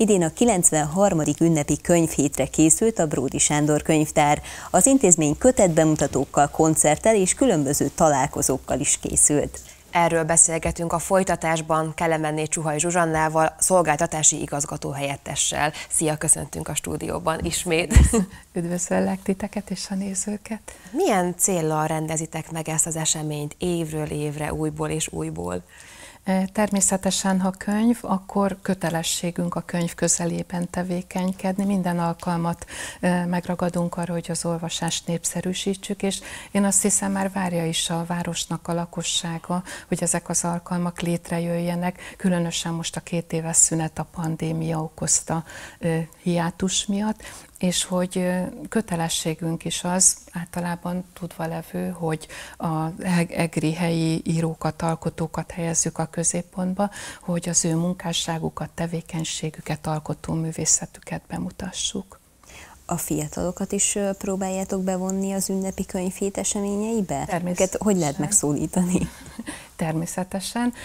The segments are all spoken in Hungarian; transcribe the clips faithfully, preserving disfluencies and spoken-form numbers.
Idén a kilencvenharmadik ünnepi könyvhétre készült a Bródy Sándor Könyvtár. Az intézmény kötetbemutatókkal, koncerttel és különböző találkozókkal is készült. Erről beszélgetünk a folytatásban Kelemenné Csuhaj Zsuzsannával, szolgáltatási igazgató helyettessel. Szia, köszöntünk a stúdióban ismét. Üdvözöllek titeket és a nézőket. Milyen céllal rendezitek meg ezt az eseményt évről évre, újból és újból? Természetesen, ha könyv, akkor kötelességünk a könyv közelében tevékenykedni. Minden alkalmat megragadunk arra, hogy az olvasást népszerűsítsük, és én azt hiszem, már várja is a városnak a lakossága, hogy ezek az alkalmak létrejöjjenek, különösen most a két éves szünet a pandémia okozta hiátus miatt, és hogy kötelességünk is az, általában tudva levő, hogy az egri helyi írókat, alkotókat helyezzük a középpontba, hogy az ő munkásságukat, tevékenységüket, alkotóművészetüket bemutassuk. A fiatalokat is próbáljátok bevonni az ünnepi könyvhét eseményeibe? Természetesen. Hogy lehet megszólítani? Természetesen.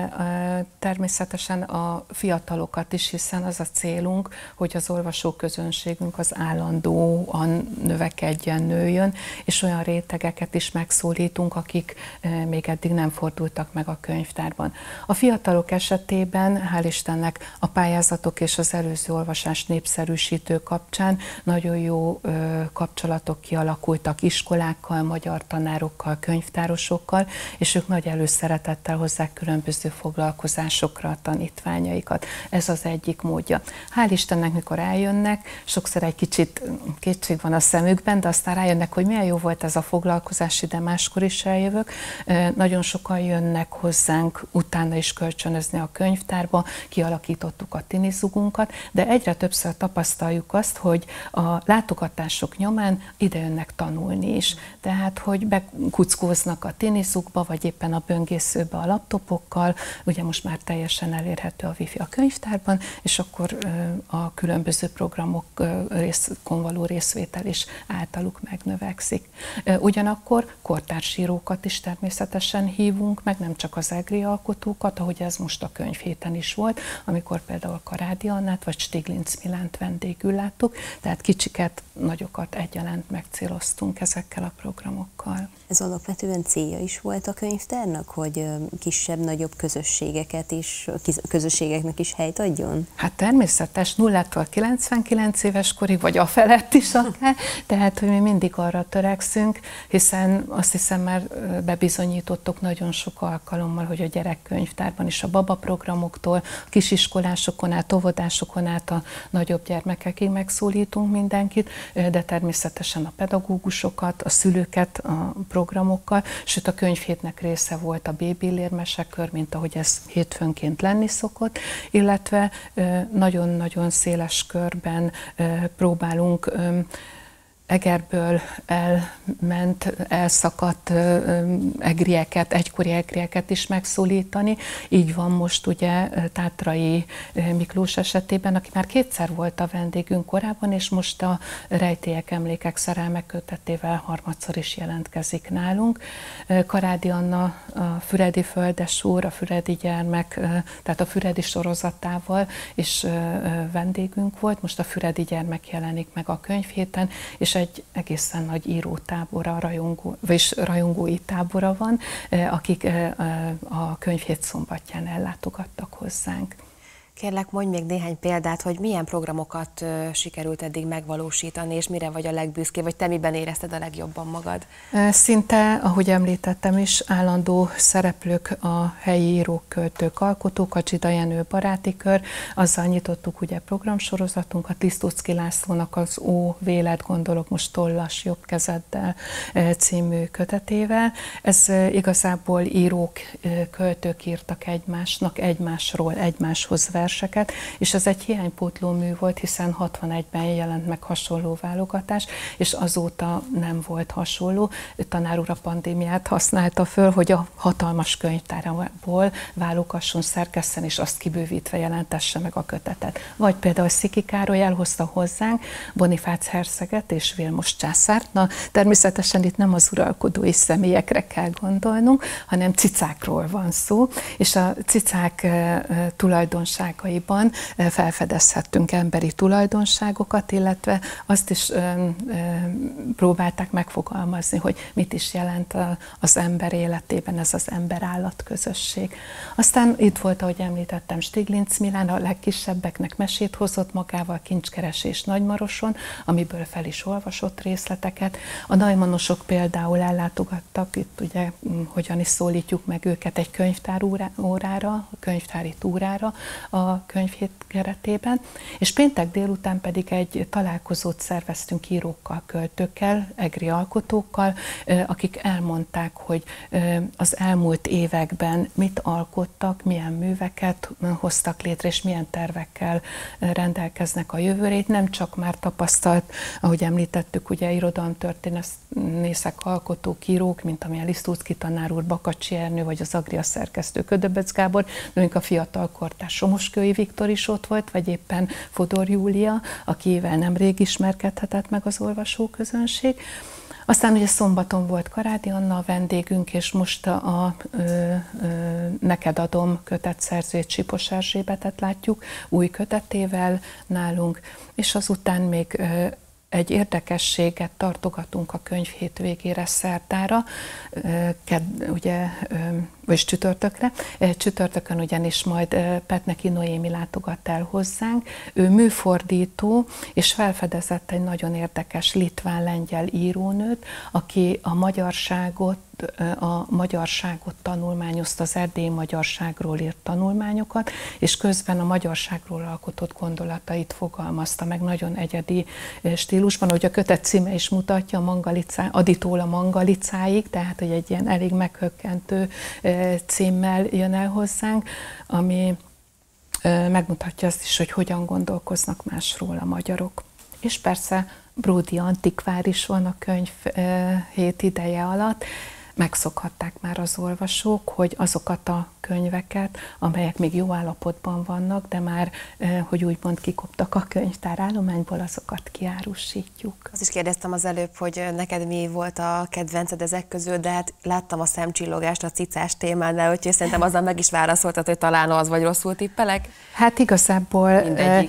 Természetesen a fiatalokat is, hiszen az a célunk, hogy az olvasóközönségünk az állandóan növekedjen, nőjön, és olyan rétegeket is megszólítunk, akik még eddig nem fordultak meg a könyvtárban. A fiatalok esetében, hál' Istennek, a pályázatok és az előző olvasás népszerűsítő kapcsán nagyon jó kapcsolatok kialakultak iskolákkal, magyar tanárokkal, könyvtárosokkal, és ők nagy előszeretettel hozzák különböző foglalkozásokra a tanítványaikat. Ez az egyik módja. Hál' Istennek, mikor eljönnek, sokszor egy kicsit kétség van a szemükben, de aztán rájönnek, hogy milyen jó volt ez a foglalkozás, ide máskor is eljövök. Nagyon sokan jönnek hozzánk utána is kölcsönözni a könyvtárba, kialakítottuk a tinizugunkat, de egyre többször tapasztaljuk azt, hogy a látogatások nyomán ide jönnek tanulni is. Tehát, hogy bekuckóznak a tinizukba, vagy éppen a böngészőbe a laptopokkal, ugye most már teljesen elérhető a wifi a könyvtárban, és akkor a különböző programokon való részvétel is általuk megnövekszik. Ugyanakkor kortársírókat is természetesen hívunk, meg nem csak az egri alkotókat, ahogy ez most a könyvhéten is volt, amikor például Karádi Annát vagy Stiglitz Milánt vendégül láttuk, tehát kicsiket, nagyokat egyaránt megcéloztunk ezekkel a programokkal. Ez alapvetően célja is volt a könyvtárnak, hogy kisebb-nagyobb közösségeket is, közösségeknek is helyt adjon? Hát természetes, nullától kilencvenkilenc éves korig, vagy a felett is akár, tehát hogy mi mindig arra törekszünk, hiszen azt hiszem már bebizonyítottuk nagyon sok alkalommal, hogy a gyerekkönyvtárban is a babaprogramoktól, a kisiskolásokon át, óvodásokon át a nagyobb gyermekekig megszólítunk mindenkit, de természetesen a pedagógusokat, a szülőket a programokkal, sőt a könyvhétnek része volt a Bébi mesekör, mint ahogy ez hétfőnként lenni szokott, illetve nagyon-nagyon széles körben próbálunk Egerből elment, elszakadt egrieket, egykori egrieket is megszólítani. Így van most ugye Tátrai Miklós esetében, aki már kétszer volt a vendégünk korábban, és most a Rejtélyek, Emlékek, Szerelmek kötetével harmadszor is jelentkezik nálunk. Karádi Anna, a Füredi Földesúr, a Füredi gyermek, tehát a Füredi sorozatával is vendégünk volt. Most a Füredi gyermek jelenik meg a könyvhéten, és egy egészen nagy írótábora, rajongó, vagyis rajongói tábora van, akik a könyvhét szombatján ellátogattak hozzánk. Kérlek, mondj még néhány példát, hogy milyen programokat sikerült eddig megvalósítani, és mire vagy a legbüszkébb, vagy te miben érezted a legjobban magad? Szinte, ahogy említettem is, állandó szereplők a helyi írók, költők, alkotók, a Dzsida Jenő baráti kör, azzal nyitottuk ugye programsorozatunkat, Lisztóczky Lászlónak az Ó, vélet, gondolok most Tollas, jobb kezeddel című kötetével. Ez igazából írók, költők írtak egymásnak, egymásról, egymáshoz verseket, és ez egy hiánypótló mű volt, hiszen hatvanegyben jelent meg hasonló válogatás, és azóta nem volt hasonló. Tanár úr a pandémiát használta föl, hogy a hatalmas könyvtárából válogasson, szerkesszen, és azt kibővítve jelentesse meg a kötetet. Vagy például Sziki Károly elhozta hozzánk Bonifác herceget és Vilmos császárt. Na, természetesen itt nem az uralkodói személyekre kell gondolnunk, hanem cicákról van szó, és a cicák tulajdonsága játékaiban felfedezhettünk emberi tulajdonságokat, illetve azt is próbálták megfogalmazni, hogy mit is jelent az ember életében ez az ember-állat közösség. Aztán itt volt, ahogy említettem, Stiglitz Milán, a legkisebbeknek mesét hozott magával, Kincskeresés Nagymaroson, amiből fel is olvasott részleteket. A Neumannosok például ellátogattak, itt ugye hogyan is szólítjuk meg őket, egy könyvtár órára, a könyvtári túrára a könyvhét keretében, és péntek délután pedig egy találkozót szerveztünk írókkal, költőkkel, egri alkotókkal, akik elmondták, hogy az elmúlt években mit alkottak, milyen műveket hoztak létre, és milyen tervekkel rendelkeznek a jövőre. Nem csak már tapasztalt, ahogy említettük, ugye irodalomtörténészek, alkotók, írók, mint amilyen Lisztóczky tanár úr, Bakacsi Ernő, vagy az Agria szerkesztő Ködöböc Gábor, de a fiatal kortárs Somoskői Viktor is ott volt, vagy éppen Fodor Júlia, akivel nemrég ismerkedhetett meg az olvasóközönség. Aztán ugye szombaton volt Karádi Anna a vendégünk, és most a, a ö, ö, Neked adom kötetszerzőjét, Sipos Erzsébetet látjuk új kötetével nálunk, és azután még ö, egy érdekességet tartogatunk a könyvhét végére, szerdára, ugye, vagy csütörtökre. Csütörtökön ugyanis majd Petneki Noémi látogat el hozzánk. Ő műfordító, és felfedezett egy nagyon érdekes litván-lengyel írónőt, aki a magyarságot a magyarságot tanulmányozta, az erdélyi magyarságról írt tanulmányokat, és közben a magyarságról alkotott gondolatait fogalmazta meg nagyon egyedi stílusban, ahogy a kötet címe is mutatja, a Mangalicá, Aditól a Mangalicáig, tehát hogy egy ilyen elég meghökkentő címmel jön el hozzánk, ami megmutatja azt is, hogy hogyan gondolkoznak másról a magyarok. És persze Bródi antikvár is van a könyv hét ideje alatt. Megszokhatták már az olvasók, hogy azokat a könyveket, amelyek még jó állapotban vannak, de már, hogy úgymond kikoptak a könyvtárállományból, azokat kiárusítjuk. Azt is kérdeztem az előbb, hogy neked mi volt a kedvenced ezek közül, de hát láttam a szemcsillogást a cicás témánál, úgyhogy szerintem azzal meg is válaszoltad, hogy talán az, vagy rosszul tippelek? Hát igazából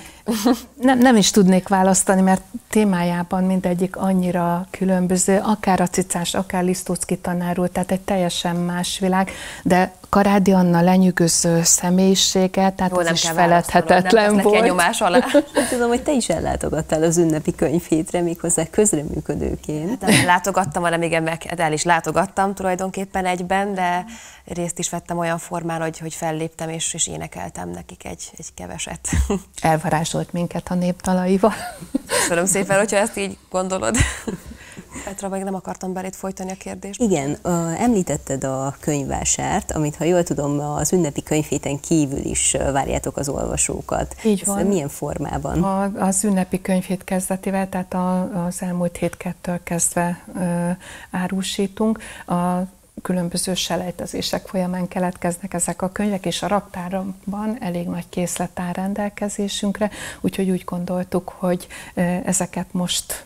nem, nem is tudnék választani, mert témájában mindegyik annyira különböző, akár a cicás, akár Lisztóczky tanár úr, tehát egy teljesen más világ, de Karádi Anna lenyűgöző személyisége, tehát az is feledhetetlen volt. Nem nyomás alá. Tudom, hogy te is ellátogattál az ünnepi könyvhétre, méghozzá közreműködőként. Nem látogattam, hanem igen, meg el is látogattam tulajdonképpen egyben, de részt is vettem olyan formán, hogy, hogy felléptem és, és énekeltem nekik egy, egy keveset. Elvarázsolt minket a népdalaival. Köszönöm szépen, hogyha ezt így gondolod. Petra, meg nem akartam beléd folytani a kérdést. Igen, említetted a könyvvásárt, amit, ha jól tudom, az ünnepi könyvhéten kívül is várjátok az olvasókat. Így van. Ez milyen formában? A, az ünnepi könyvhét kezdetével, tehát a, az elmúlt hétkettől kezdve ö, árusítunk. A különböző selejtezések folyamán keletkeznek ezek a könyvek, és a raktárban elég nagy készlet áll rendelkezésünkre, úgyhogy úgy gondoltuk, hogy ezeket most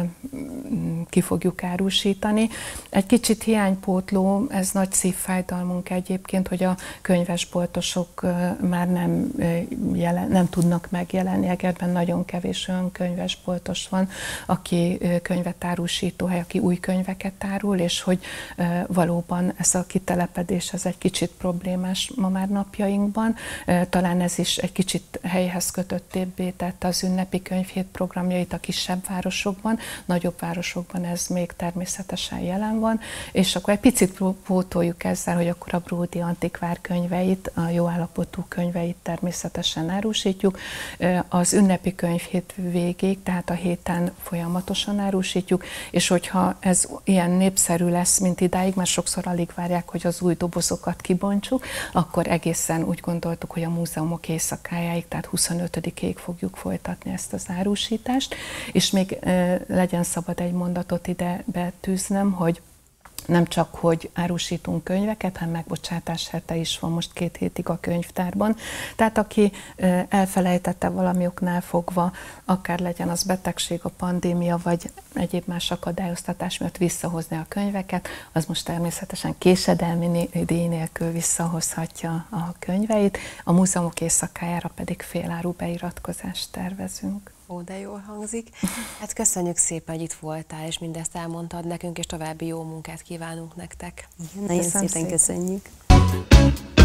ki fogjuk árusítani. Egy kicsit hiánypótló, ez nagy szívfájdalmunk egyébként, hogy a könyvesboltosok már nem, jelen, nem tudnak megjelenni. Egerben nagyon kevés olyan könyvesboltos van, aki könyvet árusítóhely, aki új könyveket árul, és hogy valóban ez a kitelepedés ez egy kicsit problémás ma már napjainkban. Talán ez is egy kicsit helyhez kötöttébbé tette az ünnepi könyvhét programjait a kisebb városokban, nagyobb városokban ez még természetesen jelen van, és akkor egy picit pótoljuk ezzel, hogy akkor a Bródi antikvár könyveit, a jó állapotú könyveit természetesen árusítjuk. Az ünnepi könyvhét végéig, tehát a héten folyamatosan árusítjuk, és hogyha ez ilyen népszerű lesz, mint idáig, mert sokszor alig várják, hogy az új dobozokat kibontsuk, akkor egészen úgy gondoltuk, hogy a múzeumok éjszakájáig, tehát huszonötödikéig fogjuk folytatni ezt az árusítást, és még e, legyen szabad egy mondatot ide betűznöm, hogy nem csak, hogy árusítunk könyveket, hanem megbocsátás hete is van most két hétig a könyvtárban. Tehát aki elfelejtette valami oknál fogva, akár legyen az betegség, a pandémia, vagy egyéb más akadályoztatás miatt visszahozni a könyveket, az most természetesen késedelmi díj nélkül visszahozhatja a könyveit. A múzeumok éjszakájára pedig féláru beiratkozást tervezünk. Ó, de jól hangzik. Hát köszönjük szépen, hogy itt voltál, és mindezt elmondtad nekünk, és további jó munkát kívánunk nektek. Nagyon Köszönöm szépen szépen. köszönjük.